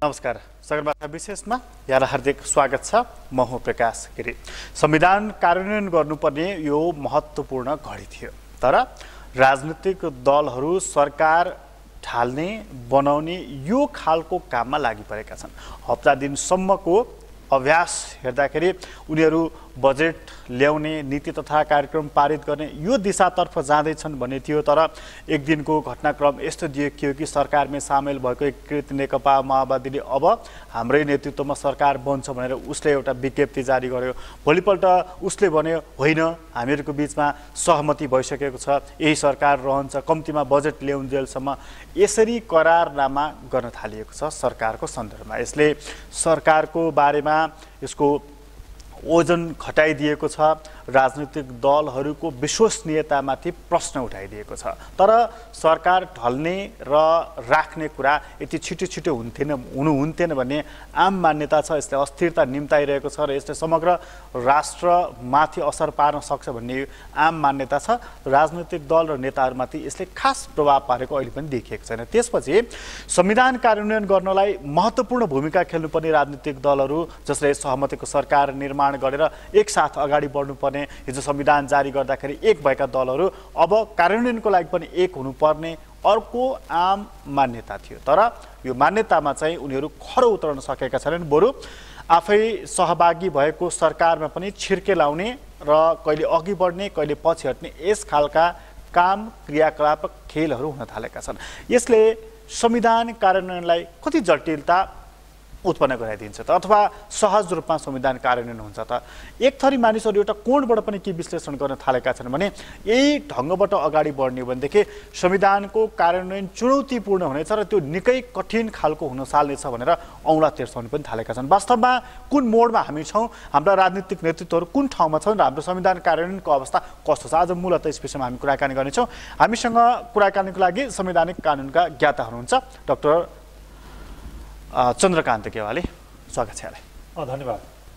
नमस्कार। सगरमाथा विशेषमा यहाँलाई हार्दिक स्वागत छ। म हुँ प्रकाश गिरी। संविधान कार्यान्वयन गर्नुपर्ने यो महत्त्वपूर्ण घडी थियो, तर राजनीतिक दलहरू सरकार ढाल्ने बनाउने यो खालको काममा लागिपरेका छन्। हप्ता दिनसम्मको अभ्यास हेर्दाखेरि उनीहरू बजेट ल्याउने, नीति तथा कार्यक्रम पारित गर्ने यो दिशातर्फ जाँदैछन् भन्ने थियो, तर एक दिनको घटनाक्रम यस्तो देखियो कि सरकारमै सामेल भएको एकीकृत नेकपा माओवादीले अब हाम्रै नेतृत्वमा सरकार बन्छ भनेर उसले एउटा विज्ञप्ति जारी गर्यो। भोलिपल्ट उसले भन्यो होइन, हामीहरूको बिचमा सहमति भइसकेको छ, यही सरकार रहन्छ, कम्तीमा बजेट ल्याउन्जेलसम्म यसरी करारनामा गर्न थालिएको छ सरकारको सन्दर्भमा। यसले सरकारको बारेमा यसको ओजन घटाइदिएको छ, राजनीतिक दलहरूको विश्वसनीयतामाथि प्रश्न उठाइदिएको छ। तर सरकार ढल्ने र राख्ने कुरा यति छिटो हुनुहुन्थेन भन्ने आम मान्यता छ। यसले अस्थिरता निम्ताइरहेको छ र यसले समग्र राष्ट्रमाथि असर पार्न सक्छ भन्ने आम मान्यता छ। राजनीतिक दल र नेताहरूमाथि यसले खास प्रभाव पारेको अहिले पनि देखिएको छैन। त्यसपछि संविधान कार्यान्वयन गर्नलाई महत्त्वपूर्ण भूमिका खेल्नुपर्ने राजनीतिक दलहरू जसले सहमतिको सरकार निर्माण गरेर एकसाथ अगाडि बढ्नुपर्ने, हिजो संविधान जारी गर्दाखेरि एक भएका दलहरू अब कार्यान्वयनको लागि पनि एक हुनुपर्ने अर्को आम मान्यता थियो। तर यो मान्यतामा चाहिँ उनीहरू खरो उत्रन सकेका छैनन्। बरु आफै सहभागी भएको सरकारमा पनि छिर्के लाउने र कहिले अघि बढ्ने कहिले पछि हट्ने यस खालका काम क्रियाकलाप खेलहरू हुन थालेका छन्। यसले संविधान कार्यान्वयनलाई कति जटिलता उत्पन्न गराइदिन्छ त, अथवा सहज रूपमा संविधान कार्यान्वयन हुन्छ त? एक थरी मानिसहरू एउटा कोणबाट पनि के विश्लेषण गर्न थालेका छन् भने यही ढङ्गबाट अगाडि बढ्ने भनेदेखि संविधानको कार्यान्वयन चुनौतीपूर्ण हुनेछ र त्यो निकै कठिन खालको हुन साल्नेछ भनेर औँला तेर्साउने पनि थालेका छन्। वास्तवमा कुन मोडमा हामी छौँ, हाम्रा राजनीतिक नेतृत्वहरू कुन ठाउँमा छन् र हाम्रो संविधान कार्यान्वयनको अवस्था कस्तो छ? आज मूलतः यस विषयमा हामी कुराकानी गर्नेछौँ। हामीसँग कुराकानीको लागि संवैधानिक कानुनका ज्ञाता हुनुहुन्छ डाक्टर चन्द्रकान्त गेवाली, स्वागत छ यहाँलाई। धन्यवाद।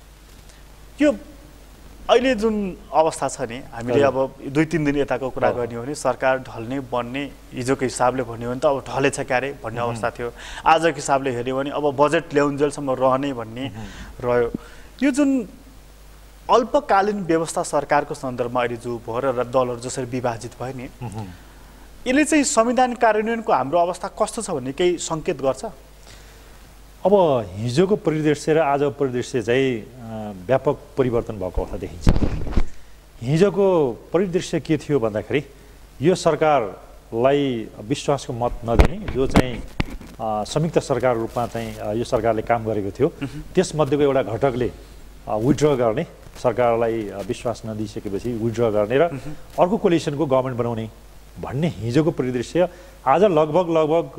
यो अहिले जुन अवस्था छ नि, हामीले अब 2-3 दिन यताको कुरा गर्ने हो भने सरकार ढल्ने बन्ने हिजोको हिसाबले भन्यो भने त अब ढलेछ क्यारे भन्ने अवस्था थियो। आजको हिसाबले हेऱ्यो भने अब बजेट ल्याउन्जेलसम्म रहने भन्ने रह्यो। यो जुन अल्पकालीन व्यवस्था सरकारको सन्दर्भमा अहिले जो भयो र दलहरू जसरी विभाजित भयो नि, यसले चाहिँ संविधान कार्यान्वयनको हाम्रो अवस्था कस्तो छ भन्ने केही सङ्केत गर्छ? अब हिजोको परिदृश्य र आजको परिदृश्य चाहिँ व्यापक परिवर्तन भएको अवस्था देखिन्छ। हिजोको परिदृश्य के थियो भन्दाखेरि यो सरकारलाई विश्वासको मत नदिने, जो चाहिँ संयुक्त सरकार रूपमा चाहिँ यो सरकारले काम गरेको थियो, त्यसमध्येको एउटा घटकले विथड्र गर्ने, सरकारलाई विश्वास नदिइसकेपछि विथड्र गर्ने र अर्को कोलिसनको गभर्मेन्ट बनाउने भन्ने हिजोको परिदृश्य आज लगभग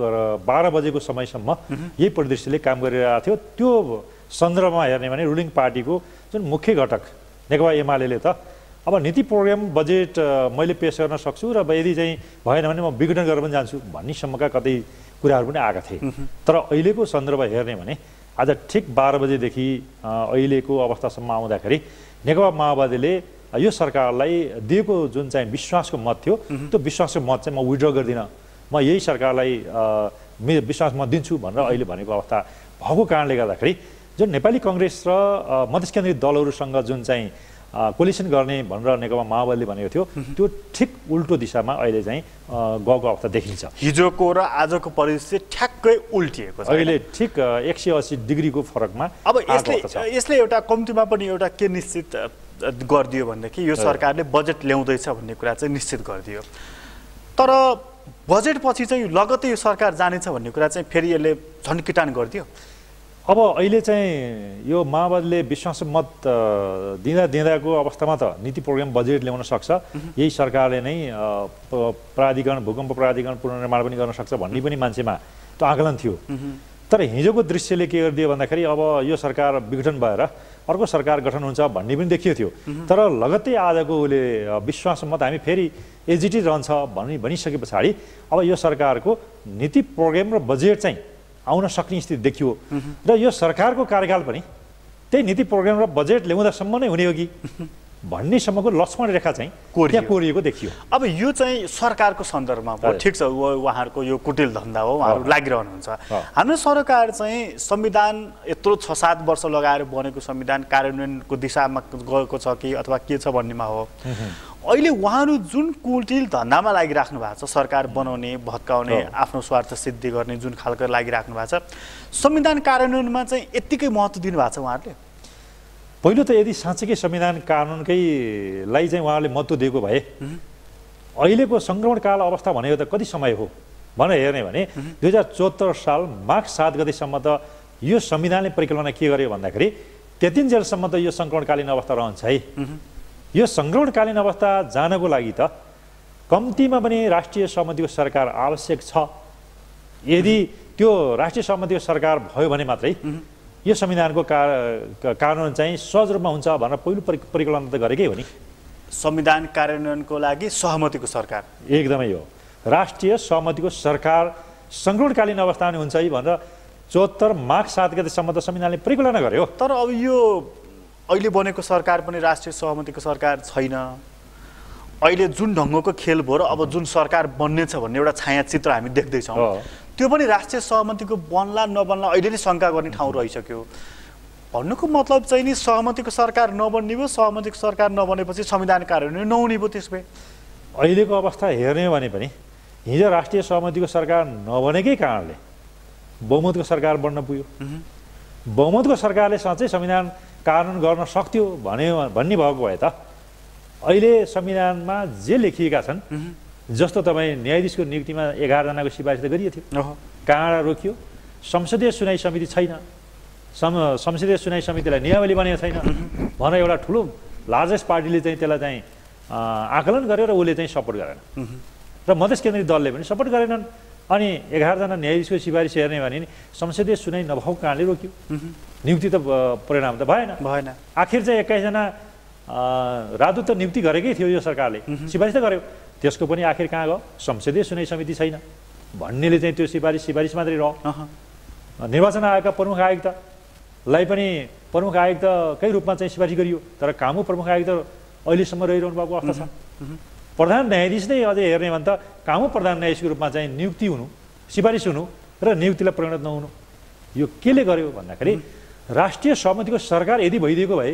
12 बजेको समयसम्म यही परिदृश्यले काम गरिरहेको थियो। त्यो सन्दर्भमा हेर्ने भने रुलिङ पार्टीको जुन मुख्य घटक नेकपा एमाले त अब नीति प्रोग्राम बजेट मैले पेश गर्न सक्छु र यदि चाहिँ भएन भने म विघटन गरेर पनि जान्छु भन्नेसम्मका कतै कुराहरू पनि आएका थिए। तर अहिलेको सन्दर्भ हेर्ने भने आज ठिक 12 बजेदेखि अहिलेको अवस्थासम्म आउँदाखेरि नेकपा माओवादीले यो सरकारलाई दिएको जुन चाहिँ विश्वासको मत थियो, त्यो विश्वासको मत चाहिँ म विथड्र गर्दिनँ, म यही सरकारलाई विश्वास मत दिन्छु भनेर अहिले भनेको अवस्था भएको कारणले गर्दाखेरि जुन नेपाली कङ्ग्रेस र मध्यकेन्द्रित दलहरूसँग जुन चाहिँ कोलिसन गर्ने भनेर नेकपा माओवादीले भनेको थियो, त्यो ठिक उल्टो दिशामा अहिले चाहिँ गएको अवस्था देखिन्छ। हिजोको र आजको परिस्थिति ठ्याक्कै उल्टिएको छ। अहिले ठिक 180 डिग्रीको फरकमा। अब यसले एउटा कम्तीमा पनि एउटा के निश्चित गरिदियो भनेदेखि यो सरकारले बजेट ल्याउँदैछ भन्ने कुरा चाहिँ निश्चित गरिदियो। तर बजेट पछि चाहिँ लगत्तै यो सरकार जानेछ भन्ने कुरा चाहिँ फेरि यसले झन्किटान गरिदियो। अब अहिले चाहिँ यो माओवादीले विश्वास मत दिँदाको अवस्थामा त नीति प्रोग्राम बजेट ल्याउन सक्छ, यही सरकारले नै प्राधिकरण, भूकम्प प्राधिकरण पुनर्निर्माण पनि गर्न सक्छ भन्ने पनि मान्छेमा त्यो आकलन थियो। तर हिजोको दृश्यले के गरिदियो भन्दाखेरि अब यो सरकार विघटन भएर अर्को सरकार गठन हुन्छ भन्ने पनि देखियो थियो। तर लगत्तै आजको उसले विश्वास मत हामी फेरि एजिटी रहन्छ भनिसके पछाडि अब यो सरकारको नीति प्रोग्राम र बजेट चाहिँ आउन सक्ने स्थिति देखियो र यो सरकारको कार्यकाल पनि त्यही नीति प्रोग्राम र बजेट ल्याउँदासम्म नै हुने हो कि भन्नेसम्मको लक्ष्मण रेखा चाहिँ त्यहाँ कोरिएको देखियो। अब यो चाहिँ सरकारको सन्दर्भमा भयो, ठिक छ, उहाँहरूको यो कुटिल धन्दा हो, उहाँहरू लागिरहनुहुन्छ। हाम्रो सरकार चाहिँ संविधान यत्रो 6-7 वर्ष लगाएर बनेको संविधान कार्यान्वयनको दिशामा गएको छ कि अथवा के छ भन्नेमा हो। अहिले उहाँहरू जुन कुटिल धन्दामा लागिराख्नु भएको छ, सरकार बनाउने, भत्काउने, आफ्नो स्वार्थ सिद्धि गर्ने जुन खालको लागिराख्नु भएको छ, संविधान कार्यान्वयनमा चाहिँ यत्तिकै महत्त्व दिनुभएको छ उहाँहरूले? पहिलो त यदि साँच्चैकै संविधान कानुनकैलाई चाहिँ उहाँले महत्त्व दिएको भए अहिलेको सङ्क्रमणकाल अवस्था भनेको त कति समय हो भनेर हेर्ने भने 2074 साल माघ 7 गतेसम्म त यो संविधानले परिकल्पना के गर्यो भन्दाखेरि त्यतिन्जेलसम्म त यो सङ्क्रमणकालीन अवस्था रहन्छ है। यो सङ्क्रमणकालीन अवस्था जानको लागि त कम्तीमा पनि राष्ट्रिय सहमतिको सरकार आवश्यक छ। यदि त्यो राष्ट्रिय सहमतिको सरकार भयो भने मात्रै यो संविधानको कानुन चाहिँ सहज रूपमा हुन्छ भनेर पहिलो परिकल्पना त गरेकै हो नि। संविधान कार्यान्वयनको लागि सहमतिको सरकार एकदमै हो। राष्ट्रिय सहमतिको सरकार सङ्क्रमणकालीन अवस्था पनि हुन्छ है भनेर 74 माघ 7 गतेसम्म त संविधानले परिकल्पना गर्यो। तर अब यो अहिले बनेको सरकार पनि राष्ट्रिय सहमतिको सरकार छैन। अहिले जुन ढङ्गको खेल भयो र अब जुन सरकार बन्नेछ भन्ने एउटा छायाचित्र हामी देख्दैछौँ, त्यो पनि राष्ट्रिय सहमतिको बन्ला नबन्ला अहिले नै शङ्का गर्ने ठाउँ रहिसक्यो। भन्नुको मतलब चाहिँ नि सहमतिको सरकार नबन्ने भयो, सहमतिको सरकार नबनेपछि संविधान कार्यान्वयन नहुने भयो। त्यसमै अहिलेको अवस्था हेर्ने हो भने पनि हिजो राष्ट्रिय सहमतिको सरकार नबनेकै कारणले बहुमतको सरकार बन्न पुग्यो। बहुमतको सरकारले साँच्चै संविधान कानुन गर्न सक्थ्यो भन्ने भएको भए त अहिले संविधानमा जे लेखिएका छन्, जस्तो तपाईँ न्यायाधीशको नियुक्तिमा 11 जनाको सिफारिस त गरिएको थियो, कहाँ रोकियो? संसदीय सुनाइ समिति छैन, संसदीय सुनाइ समितिलाई नियमावली बनेको छैन भनेर एउटा ठुलो लार्जेस्ट पार्टीले चाहिँ त्यसलाई चाहिँ आकलन गर्यो र उसले चाहिँ सपोर्ट गरेन र मधेस केन्द्रीय दलले पनि सपोर्ट गरेनन्। अनि 11 जना न्यायाधीशको सिफारिस हेर्ने भने नि संसदीय सुनाइ नभएको कारणले रोक्यो, नियुक्ति त परिणाम त भएन। आखिर चाहिँ 21 जना राजदूत त नियुक्ति गरेकै थियो यो सरकारले, सिफारिस त गर्यो, त्यसको पनि आखिर कहाँ गयो? संसदीय सुनाइ समिति छैन भन्नेले चाहिँ त्यो सिफारिस मात्रै रह्यो। निर्वाचन आयोगका प्रमुख आयुक्तलाई पनि प्रमुख आयुक्तकै रूपमा चाहिँ सिफारिस गरियो, तर कामु प्रमुख आयुक्त अहिलेसम्म रहिरहनु भएको अवस्था छ। प्रधान न्यायाधीश नै अझै हेर्ने भने त कामु प्रधान न्यायाधीशको रूपमा चाहिँ नियुक्ति हुनु, सिफारिस हुनु र नियुक्तिलाई परिणत नहुनु, यो केले गर्यो भन्दाखेरि राष्ट्रिय सहमतिको सरकार यदि भइदिएको भए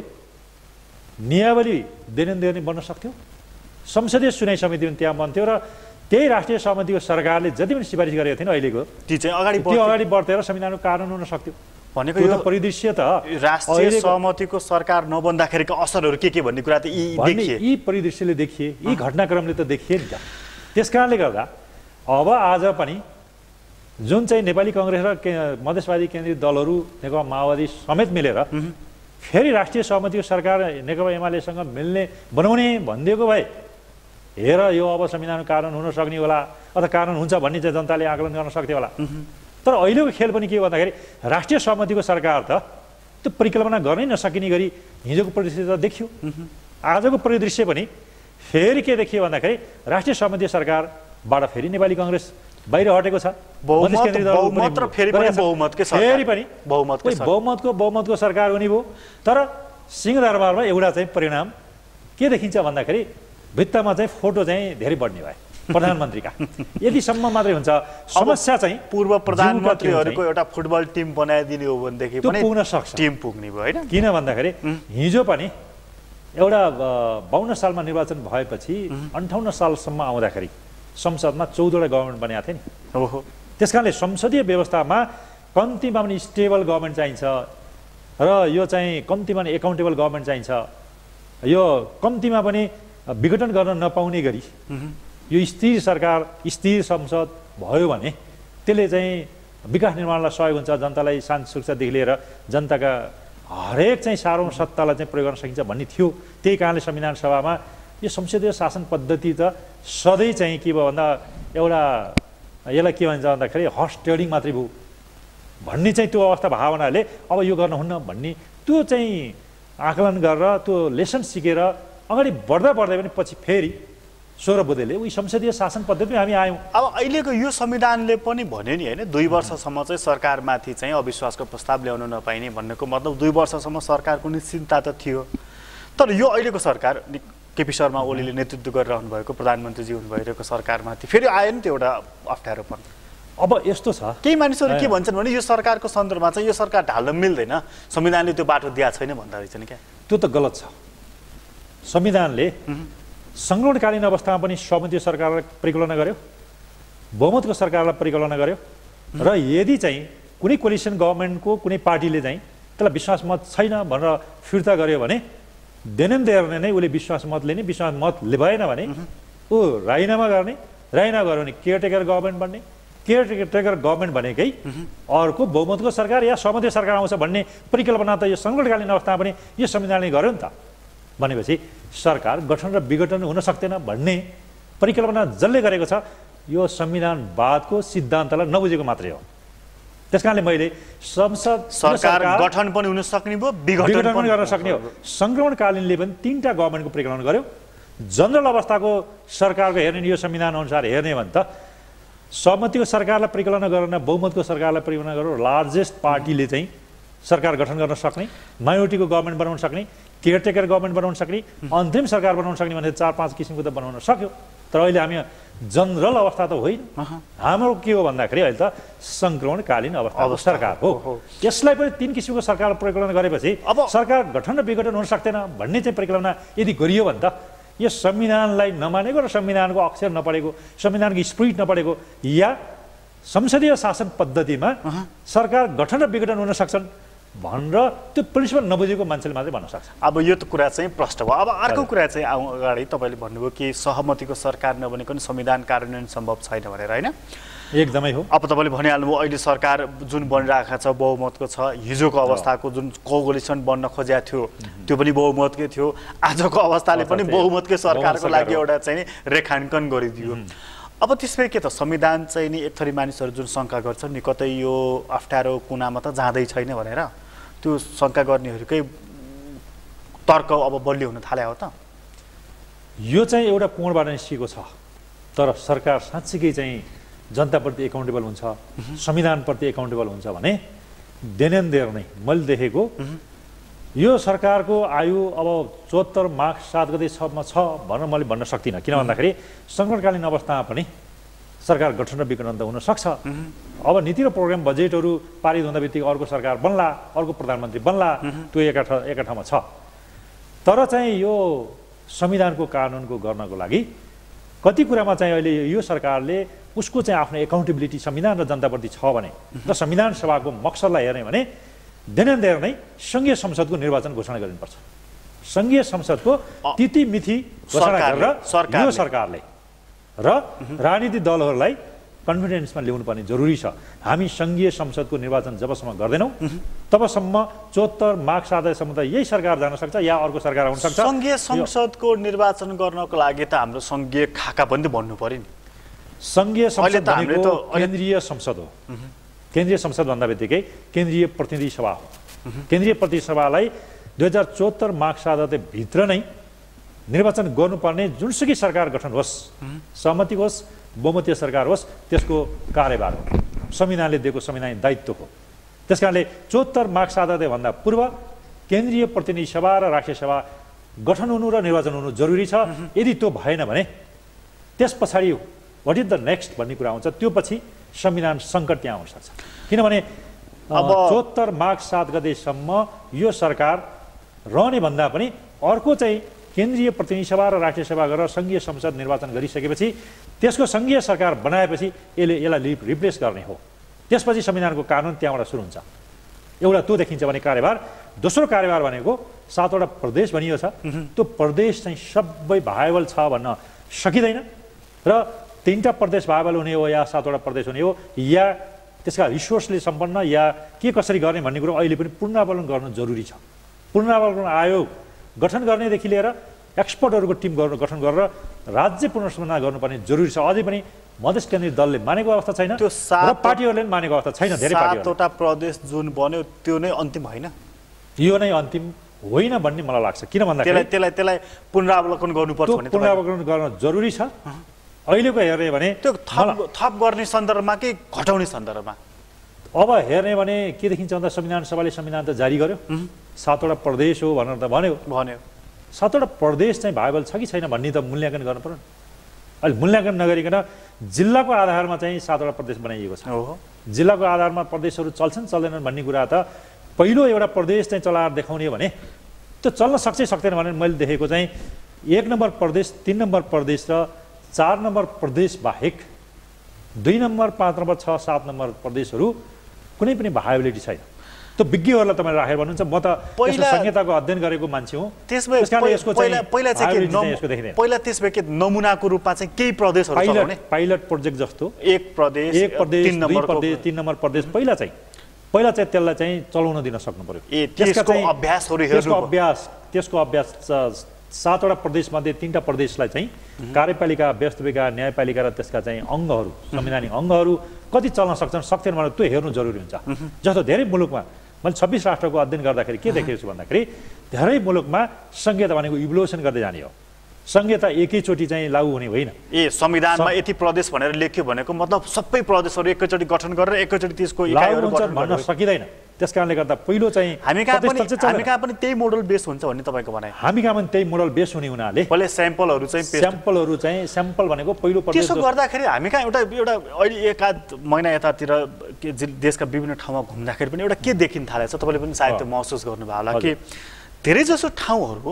नियमावली देने बन्न सक्थ्यो, संसदीय सुनाइ समिति पनि त्यहाँ बन्थ्यो र त्यही राष्ट्रिय सहमतिको सरकारले जति पनि सिफारिस गरेको थिएन अहिलेको त्यो अगाडि बढ्थेर संविधानको कानुन हुन सक्थ्यो भनेको यो परिदृश्य त राष्ट्रिय सहमतिको सरकार नबन्दाखेरिका असरहरू के भन्ने कुरा त यी परिदृश्यले देखिए, यी घटनाक्रमले त देखिए नि त। त्यसकारणले गर्दा अब आज पनि जुन चाहिँ नेपाली कङ्ग्रेस र मधेसवादी केन्द्रीय दलहरू नेकपा माओवादी समेत मिलेर फेरि राष्ट्रिय सहमतिको सरकार नेकपा एमालेसँग बनाउने भनिदिएको भए हेर यो अब संविधानको कानुन हुन सक्ने होला अथवा कानुन हुन्छ भन्ने चाहिँ जनताले आकलन गर्न सक्थ्यो होला। तर अहिलेको खेल पनि के भन्दाखेरि राष्ट्रिय सहमतिको सरकार त त्यो परिकल्पना गर्नै नसकिने गरी हिजोको परिदृश्य त देखियो। आजको परिदृश्य पनि फेरि के देखियो भन्दाखेरि राष्ट्रिय सहमति सरकारबाट फेरि नेपाली कङ्ग्रेस बाहिर हटेको छ। बहुमतको सरकार हुने भयो, तर सिंहदरबारमा एउटा चाहिँ परिणाम के देखिन्छ भन्दाखेरि भित्तामा चाहिँ फोटो चाहिँ धेरै बढ्ने भए प्रधानमन्त्रीका। यतिसम्म मात्रै हुन्छ। समस्या चाहिँ पूर्व प्रधानमन्त्रीहरूको एउटा फुटबल टिम बनाइदिने हो भनेदेखि पनि पुग्न सक्छ, टिम पुग्ने भयो होइन। किन भन्दाखेरि हिजो पनि एउटा 52 सालमा निर्वाचन भएपछि 58 सालसम्म आउँदाखेरि संसदमा 14वटा गभर्मेन्ट बनेको थियो नि। त्यस कारणले संसदीय व्यवस्थामा कम्तीमा पनि स्टेबल गभर्मेन्ट चाहिन्छ र यो चाहिँ कम्तीमा पनि एकाउन्टेबल गभर्मेन्ट चाहिन्छ। यो कम्तीमा पनि विघटन गर्न नपाउने गरी यो स्थिर सरकार, स्थिर संसद भयो भने त्यसले चाहिँ विकास निर्माणलाई सहयोग हुन्छ, जनतालाई शान्ति सुरक्षादेखि लिएर जनताका हरेक चाहिँ सार्वभौमसत्तालाई चाहिँ प्रयोग गर्न सकिन्छ भन्ने थियो। त्यही कारणले संविधान सभामा यो संसदीय शासन पद्धति त सधैँ चाहिँ के भयो भन्दा एउटा यसलाई के भन्छ भन्दाखेरि हर्स ट्रेडिङ मात्रै भयो भन्ने चाहिँ त्यो अवस्था भावनाले अब यो गर्न हुन्न भन्ने त्यो चाहिँ आकलन गरेर त्यो लेसन सिकेर अगाडि बढ्दा पनि पछि फेरि 16 बुधेले उही संसदीय शासन पद्धतिमा हामी आयौँ। अब अहिलेको यो संविधानले पनि भन्यो नि होइन 2 वर्षसम्म चाहिँ सरकारमाथि चाहिँ अविश्वासको प्रस्ताव ल्याउन नपाइने भन्नेको मतलब 2 वर्षसम्म सरकारको निश्चिन्ता त थियो। तर यो अहिलेको सरकार केपी शर्मा ओलीले नेतृत्व गरिरहनु भएको प्रधानमन्त्रीजी हुनुभइरहेको सरकारमाथि फेरि आयो नि त्यो एउटा अप्ठ्यारोपन। अब यस्तो छ, केही मानिसहरू के भन्छन् भने यो सरकारको सन्दर्भमा चाहिँ यो सरकार ढाल्न मिल्दैन, संविधानले त्यो बाटो दिएको छैन भन्दा रहेछ नि क्या। त्यो त गलत छ। संविधानले सङ्कटकालीन अवस्थामा पनि सहमति सरकारलाई परिकल्पना गर्यो, बहुमतको सरकारलाई परिकल्पना गर्यो र यदि चाहिँ कुनै कोलिसन गभर्मेन्टको कुनै पार्टीले चाहिँ त्यसलाई विश्वास मत छैन भनेर फिर्ता गर्यो भने देनेन्द्र नै उसले विश्वास मत लिने, विश्वास मत भएन भने ऊ राजीनामा गर्ने, राजीनामा गर्यो भने केयरटेकर गभर्मेन्ट बन्ने, केयरटेकर गभर्मेन्ट भनेकै अर्को बहुमतको सरकार या सहमति सरकार आउँछ भन्ने परिकल्पना त यो सङ्कटकालीन अवस्थामा पनि यो संविधानले गर्यो नि त। भनेपछि सरकार गठन र विघटन हुन सक्दैन भन्ने परिकल्पना जसले गरेको छ यो संविधानवादको सिद्धान्तलाई नबुझेको मात्रै हो। त्यसकारणले मैले सरकार गठन पनि हुन सक्ने भयो, विघटन पनि गर्न सक्ने हो। सङ्क्रमणकालीनले पनि 3टा गभर्मेन्टको परिकल्पना गर्यो। जनरल अवस्थाको सरकारको हेर्ने यो संविधान अनुसार हेर्ने भने त सहमतिको सरकारलाई परिकल्पना गरेर बहुमतको सरकारलाई परिकल्पना गरेर लार्जेस्ट पार्टीले चाहिँ सरकार गठन गर्न सक्ने, माइनोरिटीको गभर्मेन्ट बनाउन सक्ने, केयरटेकर गभर्मेन्ट बनाउन सक्ने, अन्तरिम सरकार बनाउन सक्ने भने 4-5 किसिमको त बनाउन सक्यो। तर अहिले हामी जनरल अवस्था त होइन, हाम्रो के हो भन्दाखेरि अहिले त सङ्क्रमणकालीन अवस्थाको सरकार हो। यसलाई पनि 3 किसिमको सरकार परिकल्पना गरेपछि अब सरकार गठन र विघटन हुन सक्दैन भन्ने चाहिँ परिकल्पना यदि गरियो भने त यो संविधानलाई नमानेको र संविधानको अक्षर नपढेको, संविधानको स्पिरिट नपढेको या संसदीय शासन पद्धतिमा सरकार गठन र विघटन हुन सक्छन् भनेर त्यो प्रिन्सिपल नबुझेको मान्छेले मात्रै भन्न सक्छ। अब यो त कुरा चाहिँ प्रश्न भयो। अब अर्को कुरा चाहिँ अगाडि तपाईँले भन्नुभयो कि सहमतिको सरकार नबनेको नि संविधान कार्यान्वयन सम्भव छैन भनेर, होइन? एकदमै हो। अब तपाईँले भनिहाल्नुभयो अहिले सरकार जुन बनिरहेको छ बहुमतको छ, हिजोको अवस्थाको जुन कोअलिसन बन्न खोजेको थियो त्यो पनि बहुमतकै थियो, आजको अवस्थाले पनि बहुमतकै सरकारको लागि एउटा चाहिँ रेखाङ्कन गरिदियो। अब त्यसमै के त संविधान चाहिँ नि एक थरी मानिसहरू जुन शङ्का गर्छन् नि कतै यो अप्ठ्यारो कुनामा त जाँदै छैन भनेर त्यो शङ्का गर्नेहरूकै तर्क अब बलियो हुन थाल्यो हो त। यो चाहिँ एउटा कोणबाट निस्किएको छ, तर सरकार साँच्चीकै चाहिँ जनताप्रति एकाउन्टेबल हुन्छ, संविधानप्रति एकाउन्टेबल हुन्छ भने देनेन्देर नै मैले देखेको यो सरकारको आयु अब 74 माघ 7 गतेसम्म छ भनेर मैले भन्न सक्दिनँ। किन भन्दाखेरि सङ्कटकालीन अवस्थामा पनि सरकार गठन र विघटन त हुनसक्छ। अब नीति र प्रोग्राम बजेटहरू पारित हुँदा बित्तिकै अर्को सरकार बन्ला, अर्को प्रधानमन्त्री बन्ला, त्यो एका ठाउँमा छ। तर चाहिँ यो संविधानको कानुनको गर्नको लागि कति कुरामा चाहिँ अहिले यो सरकारले उसको चाहिँ आफ्नो एकाउन्टेबिलिटी संविधान र जनताप्रति छ भने र संविधान सभाको मकसदलाई हेर्ने भने देनेन्देर नै सङ्घीय संसदको निर्वाचन घोषणा गरिनुपर्छ। सङ्घीय संसदको तिथिमिथि घोषणा गरेर यो सरकारले र राजनीतिक दलहरूलाई कन्फिडेन्समा ल्याउनु पर्ने जरुरी छ। हामी सङ्घीय संसदको निर्वाचन जबसम्म गर्दैनौँ तबसम्म 74 माघ 7 गतेसम्म त यही सरकार जान सक्छ या अर्को सरकार आउन सक्छ। सङ्घीय संसदको निर्वाचन गर्नको लागि त हाम्रो सङ्घीय खाका पनि त भन्नु पर्यो नि। सङ्घीय संसद भनेको केन्द्रीय संसद हो। केन्द्रीय संसद भन्दा बित्तिकै केन्द्रीय प्रतिनिधि सभा हो। केन्द्रीय प्रतिनिधि सभालाई 2074 माघ 7 गते भित्र नै निर्वाचन गर्नुपर्ने जुनसुकै सरकार गठन होस्, सहमति होस्, बहुमतीय सरकार होस्, त्यसको कार्यभार हो, संविधानले दिएको संवैधानिक दायित्व हो। त्यसकारणले 74 माघ 7 गते भन्दा पूर्व केन्द्रीय प्रतिनिधि सभा र राष्ट्रिय सभा गठन हुनु र निर्वाचन हुनु जरुरी छ। यदि त्यो भएन भने त्यस पछाडि वाट इज द नेक्स्ट भन्ने कुरा आउँछ। त्यो पछि संविधान सङ्कट त्यहाँ आउन सक्छ। किनभने अब 74 माघ 7 गतेसम्म यो सरकार रहने भन्दा पनि अर्को चाहिँ केन्द्रीय प्रतिनिधि सभा र राष्ट्रिय सभा गरेर सङ्घीय संसद निर्वाचन गरिसकेपछि त्यसको सङ्घीय सरकार बनाएपछि यसलाई रिप्लेस गर्ने हो। त्यसपछि संविधानको कानुन त्यहाँबाट सुरु हुन्छ। एउटा त्यो देखिन्छ भने कार्यभार। दोस्रो कार्यभार भनेको 7वटा प्रदेश भनियो छ, त्यो प्रदेश चाहिँ सबै भाइबल छ भन्न सकिँदैन र 3टा प्रदेश भाइबल हुने हो या 7वटा प्रदेश हुने हो या त्यसका रिसोर्सले सम्पन्न या के कसरी गर्ने भन्ने कुरो अहिले पनि पुनरावलोकन गर्नु जरुरी छ। पुनरावलोकन आयोग गठन गर्नेदेखि लिएर एक्सपर्टहरूको टिम गठन गरेर राज्य पुनर्संरचना गर्नुपर्ने जरुरी छ। अझै पनि मधेस केन्द्रीय दलले मानेको अवस्था छैन र पार्टीहरूले पनि मानेको अवस्था छैन। धेरै पार्टीहरू 7वटा प्रदेश जुन बन्यो त्यो नै अन्तिम होइन, यो नै अन्तिम होइन भन्ने मलाई लाग्छ। किन भन्दाखेरि त्यसलाई पुनरावलोकन गर्नुपर्छ भने पुनरावलोकन गर्न जरुरी छ। अहिलेको हेर्ने भने त्यो थप गर्ने सन्दर्भमा कि घटाउने सन्दर्भमा अब हेर्ने भने के देखिन्छ भन्दा संविधान सभाले संविधान त जारी गर्यो, 7वटा प्रदेश हो भनेर त भन्यो। 7वटा प्रदेश चाहिँ भाइबल छ कि छैन भन्ने त मूल्याङ्कन गर्नु पर्यो। अहिले मूल्याङ्कन नगरिकन जिल्लाको आधारमा चाहिँ 7वटा प्रदेश बनाइएको छ। जिल्लाको आधारमा प्रदेशहरू चल्छन् चल्दैनन् भन्ने कुरा त पहिलो एउटा प्रदेश चाहिँ चलाएर देखाउने भने त्यो चल्न सक्छ सक्दैन भनेर मैले देखेको चाहिँ 1 नम्बर प्रदेश, 3 नम्बर प्रदेश र 4 नम्बर प्रदेश बाहेक 2 नम्बर, 5 नम्बर, 6, 7 नम्बर प्रदेशहरू कुनै पनि भाइबिलिटी छैन। त्यो विज्ञहरूलाई तपाईले राखेर भन्नुहुन्छ म त संहिताको अध्ययन गरेको मान्छे हुँ। पहिला त्यसमा के नमुनाको रूपमा चाहिँ केही प्रदेशहरू चलाउने पाइलट प्रोजेक्ट जस्तो 1 प्रदेश 3 नम्बर प्रदेश पहिला चाहिँ त्यसलाई चाहिँ चलाउन दिन सक्नु पर्यो। त्यसको अभ्यास 7वटा प्रदेशमध्ये 3टा प्रदेशलाई चाहिँ कार्यपालिका, व्यवस्थापिका, न्यायपालिका र त्यसका चाहिँ अङ्गहरू, संवैधानिक अङ्गहरू कति चल्न सक्छन् सक्दैन भनेर त्यो हेर्नु जरुरी हुन्छ। जस्तो धेरै मुलुकमा मैले 26 राष्ट्रको अध्ययन गर्दाखेरि के देखेको छु भन्दाखेरि धेरै मुलुकमा संहिता भनेको इभोल्युसन गर्दै जाने हो। संहिता एकैचोटि चाहिँ लागू हुने होइन। संविधानमा यति प्रदेश भनेर लेख्यो भनेको मतलब सबै प्रदेशहरू एकैचोटि गठन गरेर एकैचोटि त्यसको इकाइहरू भन्न सकिँदैन। त्यसकारणले गर्दा पहिलो चाहिँ हामी कहाँ पनि त्यही मोडल बेस हुन्छ भन्ने तपाईको भनाइ। हामी कहाँ पनि त्यही मोडल बेस हुने हुनाले पहिले स्याम्पल भनेको पहिलो प्रदेश। त्यसो गर्दाखेरि हामी कहाँ एउटा अहिले एकाध महिना यतातिर देशका विभिन्न ठाउँमा घुम्दाखेरि पनि एउटा के देखिन थालेछ, तपाईँले पनि सायद त्यो महसुस गर्नुभयो होला कि धेरै जसो ठाउँहरू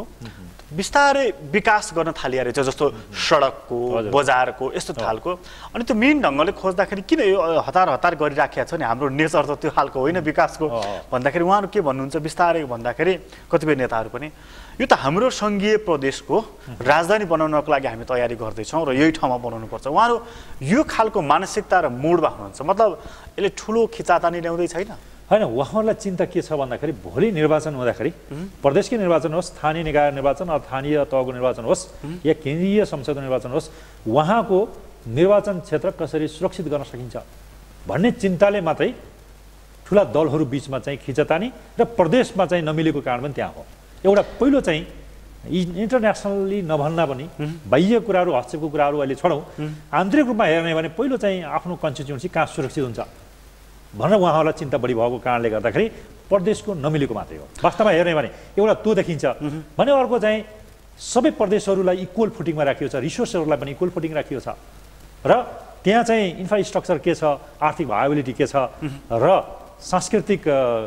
बिस्तारै विकास गर्न थालिया रहेछ, जस्तो सडकको, बजारको यस्तो खालको। अनि त्यो मेन ढङ्गले खोज्दाखेरि किन यो हतार गरिराखेको छ नि, हाम्रो नेचर त त्यो खालको होइन विकासको भन्दाखेरि उहाँहरू के भन्नुहुन्छ बिस्तारै भन्दाखेरि कतिपय नेताहरू पनि यो त हाम्रो सङ्घीय प्रदेशको राजधानी बनाउनको लागि हामी तयारी गर्दैछौँ र यही ठाउँमा बनाउनुपर्छ। उहाँहरू यो खालको मानसिकता र मोडमा हुनुहुन्छ, मतलब यसले ठुलो खिचातानी ल्याउँदै छैन होइन। उहाँहरूलाई चिन्ता के छ भन्दाखेरि भोलि निर्वाचन हुँदाखेरि प्रदेशकै निर्वाचन होस्, स्थानीय निकाय निर्वाचन, स्थानीय तहको निर्वाचन होस् या केन्द्रीय संसदको निर्वाचन होस्, उहाँको निर्वाचन क्षेत्र कसरी सुरक्षित गर्न सकिन्छ भन्ने चिन्ताले मात्रै ठुला दलहरू बिचमा चाहिँ खिचतानी र प्रदेशमा चाहिँ नमिलेको कारण पनि त्यहाँ हो। एउटा पहिलो चाहिँ इन्टरनेसनली नभन्दा पनि बाह्य कुराहरू, हस्तक्षेपको कुराहरू अहिले छोडौँ, आन्तरिक रूपमा हेर्ने भने पहिलो चाहिँ आफ्नो कन्स्टिट्युन्सी कहाँ सुरक्षित हुन्छ भनेर उहाँहरूलाई चिन्ता बढी भएको कारणले गर्दाखेरि प्रदेशको नमिलेको मात्रै हो। वास्तवमा हेर्ने भने एउटा त्यो देखिन्छ भने अर्को चाहिँ सबै प्रदेशहरूलाई इक्वल फुटिङमा राखिएको छ, रिसोर्सहरूलाई पनि इक्वल फुटिङ राखिएको छ र त्यहाँ चाहिँ इन्फ्रास्ट्रक्चर के छ, आर्थिक भाइबिलिटी के छ र सांस्कृतिक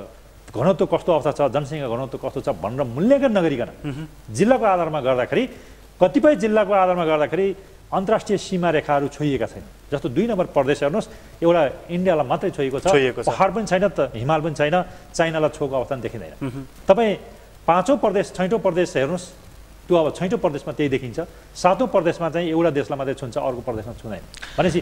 घनत्व कस्तो अवस्था छ, जनसङ्ख्या घनत्व कस्तो छ भनेर मूल्याङ्कन नगरिकन जिल्लाको आधारमा गर्दाखेरि कतिपय जिल्लाको आधारमा गर्दाखेरि अन्तर्राष्ट्रिय सीमा रेखाहरू छोइएका छैनन्। जस्तो 2 नम्बर प्रदेश हेर्नुहोस्, एउटा इन्डियालाई मात्रै छोएको छ, पहाड पनि छैन, त हिमाल पनि छैन, चाइनालाई छोएको अवस्था देखिँदैन। तपाईँ 5औं प्रदेश 6औं प्रदेश हेर्नुहोस्, त्यो अब 6औं प्रदेशमा त्यही देखिन्छ। 7औं प्रदेशमा चाहिँ एउटा देशलाई मात्रै छुन्छ, अर्को प्रदेशमा छुँदैन। भनेपछि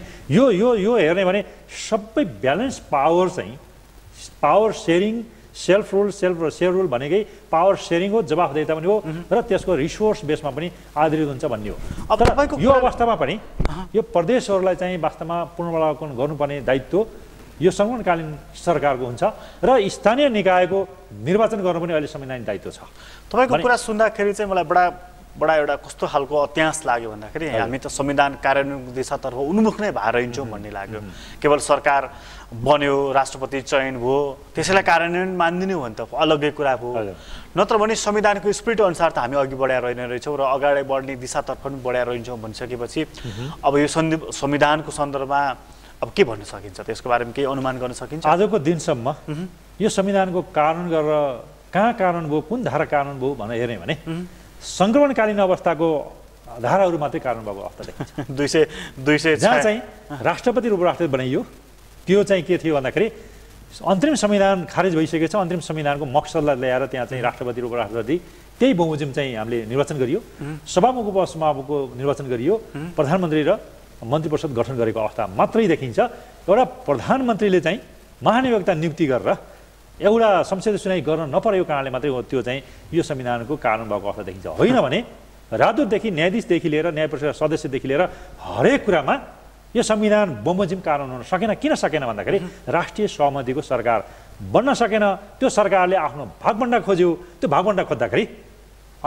यो हेर्ने भने सबै ब्यालेन्स पावर चाहिँ पावर सेयरिङ, सेल्फ रुल भनेकै पावर सेयरिङ हो, जवाफदेहिता पनि हो र त्यसको रिसोर्स बेसमा पनि आधारित हुन्छ भन्ने हो। अब तपाईँको यो अवस्थामा पनि यो प्रदेशहरूलाई चाहिँ वास्तवमा पुनर्वलोकन गर्नुपर्ने दायित्व यो संविधानकालीन सरकारको हुन्छ र स्थानीय निकायको निर्वाचन गर्नु पनि अहिले संवैधानिक दायित्व छ। तपाईँको कुरा सुन्दाखेरि चाहिँ मलाई बडा एउटा कस्तो खालको अत्यास लाग्यो भन्दाखेरि हामी त संविधान कार्यान्वयन दिशातर्फ उन्मुख नै भएर हिँड्छौँ भन्ने लाग्यो। केवल सरकार बन्यो, राष्ट्रपति चयन भयो, त्यसैलाई कार्यान्वयन मानिदिने हो भने त अलग्गै कुरा भयो। नत्र भने संविधानको स्पिरिट अनुसार त हामी अघि बढाएर रहेछौँ र अगाडि बढ्ने दिशातर्फ पनि बढाएर रहन्छौँ भनिसकेपछि अब यो संविधानको सन्दर्भमा अब के भन्न सकिन्छ, त्यसको बारेमा केही अनुमान गर्न सकिन्छ? आजको दिनसम्म यो संविधानको कानुन गरेर कहाँ कानुन भयो, कुन धारा कानुन भयो भनेर हेर्ने भने सङ्क्रमणकालीन अवस्थाको धाराहरू मात्रै कानुन भएको अवस्था देखिन्छ। जहाँ चाहिँ राष्ट्रपति र उपराष्ट्रपति बनाइयो त्यो चाहिँ के थियो भन्दाखेरि अन्तरिम संविधान खारेज भइसकेको छ। अन्तरिम संविधानको मकसदलाई ल्याएर त्यहाँ चाहिँ राष्ट्रपति र उपराष्ट्रपति त्यही बमोजिम चाहिँ हामीले निर्वाचन गरियो, सभामुख उपसभामुखको निर्वाचन गरियो, प्रधानमन्त्री र मन्त्री परिषद गठन गरेको अवस्था मात्रै देखिन्छ। एउटा प्रधानमन्त्रीले चाहिँ महाधिवक्ता नियुक्ति गरेर एउटा संसदीय चुनाव गर्न नपरेको कारणले मात्रै हो त्यो चाहिँ यो संविधानको कानुन भएको अवस्था देखिन्छ। होइन भने राजदूतदेखि न्यायाधीशदेखि लिएर न्याय परिषद सदस्यदेखि लिएर हरेक कुरामा यो संविधान बमोजिम कानुन हुन सकेन। किन सकेन भन्दाखेरि राष्ट्रिय सहमतिको सरकार बन्न सकेन। त्यो सरकारले आफ्नो भागबन्डा खोज्यो, त्यो भागबन्डा खोज्दाखेरि अनि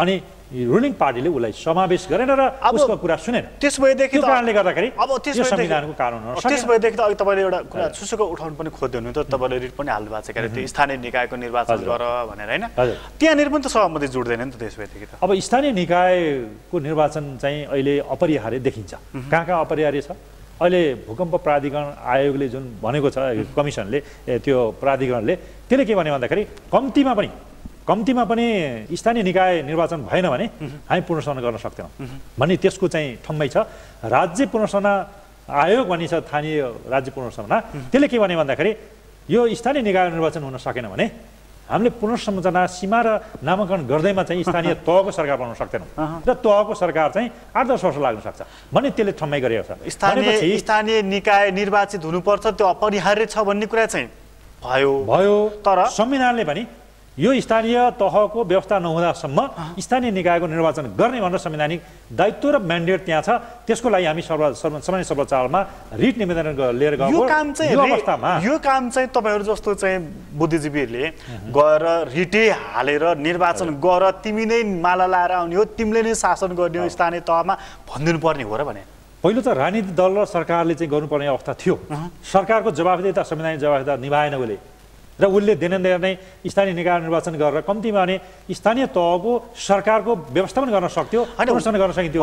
रुलिङ पार्टीले उसलाई समावेश गरेन र उसको कुरा सुनेन। त्यसो भएदेखि त्यो कारणले गर्दाखेरि अब यो संविधानको कारण हुन सक्छ। त्यसो भएदेखि त अघि तपाईँले एउटा कुरा सुसुको उठाउनु पनि खोज्दै हुनु त तपाईँले रिट पनि हाल्नु भएको छ क्या त्यो स्थानीय निकायको निर्वाचन गर भनेर होइन त्यहाँनिर पनि त सहमति जुट्दैन नि त त्यसो भएदेखि त। अब स्थानीय निकायको निर्वाचन चाहिँ अहिले अपरिहार्य देखिन्छ। कहाँ अपरिहार्य छ? अहिले भूकम्प प्राधिकरण आयोगले जुन भनेको छ कमिसनले त्यो प्राधिकरणले त्यसले के भन्यो भन्दाखेरि कम्तीमा पनि स्थानीय निकाय निर्वाचन भएन भने हामी पुनर्स्थापना गर्न सक्दैनौँ भन्ने त्यसको चाहिँ ठम्मै छ। राज्य पुनर्स्थापना आयोग भनिन्छ स्थानीय राज्य पुनर्स्थापना त्यसले के भन्यो भन्दाखेरि यो स्थानीय निकाय निर्वाचन हुन सकेन भने हामीले पुनर्संरचना सीमा र नामाकरण गर्दैमा चाहिँ स्थानीय तहको सरकार बनाउन सक्दैनौँ र तहको सरकार चाहिँ 8-10 वर्ष लाग्न सक्छ भन्ने त्यसले ठम्मै गरेको छ। स्थानीय निकाय निर्वाचित हुनुपर्छ त्यो अपरिहार्य छ भन्ने कुरा चाहिँ भयो तर संविधानले पनि यो स्थानीय तहको व्यवस्था नहुँदासम्म स्थानीय निकायको निर्वाचन गर्ने भनेर संवैधानिक दायित्व र म्यान्डेट त्यहाँ छ। त्यसको लागि हामी सामान्य सर्वोच्चमा रिट निवेदन लिएर गएको यो काम चाहिँ तपाईँहरू जस्तो चाहिँ बुद्धिजीवीहरूले गएर रिटै हालेर निर्वाचन गर तिमी नै माला लाएर आउने हो तिमीले नै शासन गर्ने हो स्थानीय तहमा भनिदिनु पर्ने हो र भने पहिलो त राजनीतिक दल र सरकारले चाहिँ गर्नुपर्ने अवस्था थियो। सरकारको जवाफदेहिता संवैधानिक जवाफदेहिता निभाएन र उसले देनेन्देर नै स्थानीय निकाय निर्वाचन गरेर कम्तीमा भने स्थानीय तहको सरकारको व्यवस्थापन गर्न सक्थ्यो पुनर्स्थापना गर्न सकिन्थ्यो।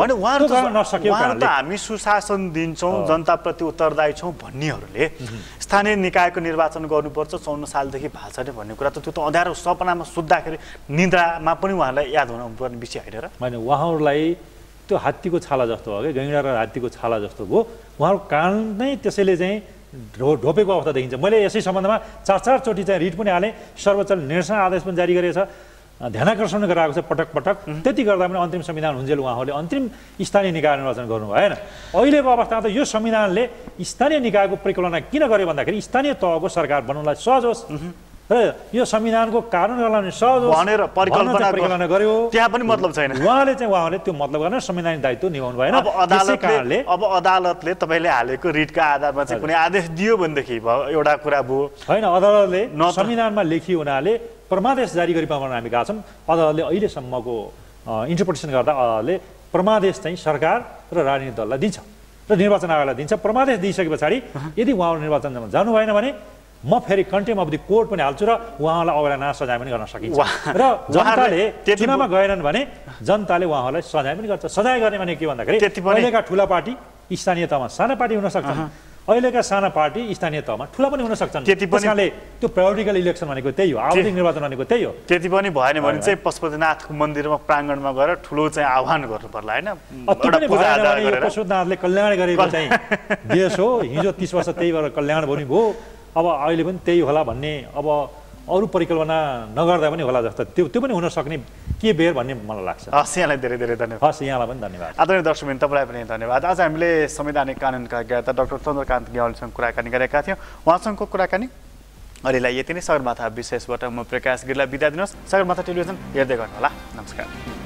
हामी सुशासन दिन्छौँ जनताप्रति उत्तरदायी छौँ भन्नेहरूले स्थानीय निकायको निर्वाचन गर्नुपर्छ 54 सालदेखि भएको छ भन्ने कुरा त त्यो त अँध्यारो सपनामा सुत्दाखेरि निन्द्रामा पनि उहाँहरूलाई याद हुनुपर्ने विषय होइन र होइन। उहाँहरूलाई त्यो हात्तीको छाला जस्तो हो कि गैँडा र हात्तीको छाला जस्तो भयो। उहाँहरूको कान नै त्यसैले चाहिँ ढोपेको अवस्था देखिन्छ। मैले यसै सम्बन्धमा 4 चोटि चाहिँ रिट पनि हालेँ। सर्वोच्चले निर्देशन आदेश पनि जारी गरेछ ध्यानाकर्षण गराएको छ पटक त्यति गर्दा पनि अन्तिम संविधान हुन्जेल उहाँहरूले अन्तिम स्थानीय निकाय निर्वाचन गर्नु भएन। अहिलेको अवस्थामा त यो संविधानले स्थानीय निकायको परिकल्पना किन गर्यो भन्दाखेरि स्थानीय तहको सरकार बनाउनलाई सहज होस् र यो संविधानको कानुन गर्न सहज होस् भनेर परिकल्पना गर्यो। त्यहाँ पनि मतलब छैन। उहाँले त्यो मतलब गर्न संवैधानिक दायित्व निभाउनु भएन। अब अदालतले तपाईँले हालेको रिटका आधारमा चाहिँ कुनै आदेश दियो भनेदेखि एउटा कुरा भयो होइन। अदालतले संविधानमा लेखियो हुनाले परमादेश जारी गरी पाउन हामी गएका छौँ। अदालतले अहिलेसम्मको इन्टरप्रिटेसन गर्दा अदालतले परमादेश चाहिँ सरकार र राजनीतिक दललाई दिन्छ र निर्वाचन आयोगलाई दिन्छ। परमादेश दिइसके पछाडि यदि उहाँहरू निर्वाचनमा जानु भएन भने म फेरि कन्टेम्प अफ द कोर्ट पनि हाल्छु र उहाँलाई अवहेलना सजाय पनि गर्न सकिन्छ र जनताले चुनावमा गएनन् भने जनताले उहाँहरूलाई सजाय पनि गर्छ। सजाय गर्ने भने के भन्दाखेरि अहिलेका ठुला पार्टी स्थानीय तहमा साना पार्टी हुन सक्छन् अहिलेका साना पार्टी स्थानीय तहमा ठुला पनि हुन सक्छन्। त्यसकारणले त्यो प्रायोरिटिकल इलेक्सन भनेको त्यही हो आवधिक निर्वाचन भनेको त्यही हो। त्यति पनि भएन भने चाहिँ पशुपतिनाथको मन्दिरमा प्राङ्गणमा गएर ठुलो चाहिँ आह्वान गर्नु पर्ला होइन। पशुपतिनाथले कल्याण गरेको चाहिँ देश हो। हिजो 30 वर्ष त्यही भएर कल्याण बनि भयो। अब अहिले पनि त्यही होला भन्ने अब अरू परिकल्पना नगर्दा पनि होला जस्तो त्यो पनि हुन सक्ने के बेर भन्ने मलाई लाग्छ। हस् यहाँलाई धेरै धेरै धन्यवाद। हस् यहाँलाई पनि धन्यवाद। आदरणीय दर्शकबिन तपाईँलाई पनि धन्यवाद। आज हामीले संवैधानिक कानुनका ज्ञाता डाक्टर चन्द्रकान्त गेवालीसँग कुराकानी गरेका थियौँ। उहाँसँगको कुराकानी अहिलेलाई यति नै। सगरमाथा विशेषबाट म प्रकाश गिरीलाई बिदा दिनुहोस्। सगरमाथा टेलिभिजन हेर्दै गर्नुहोला। नमस्कार।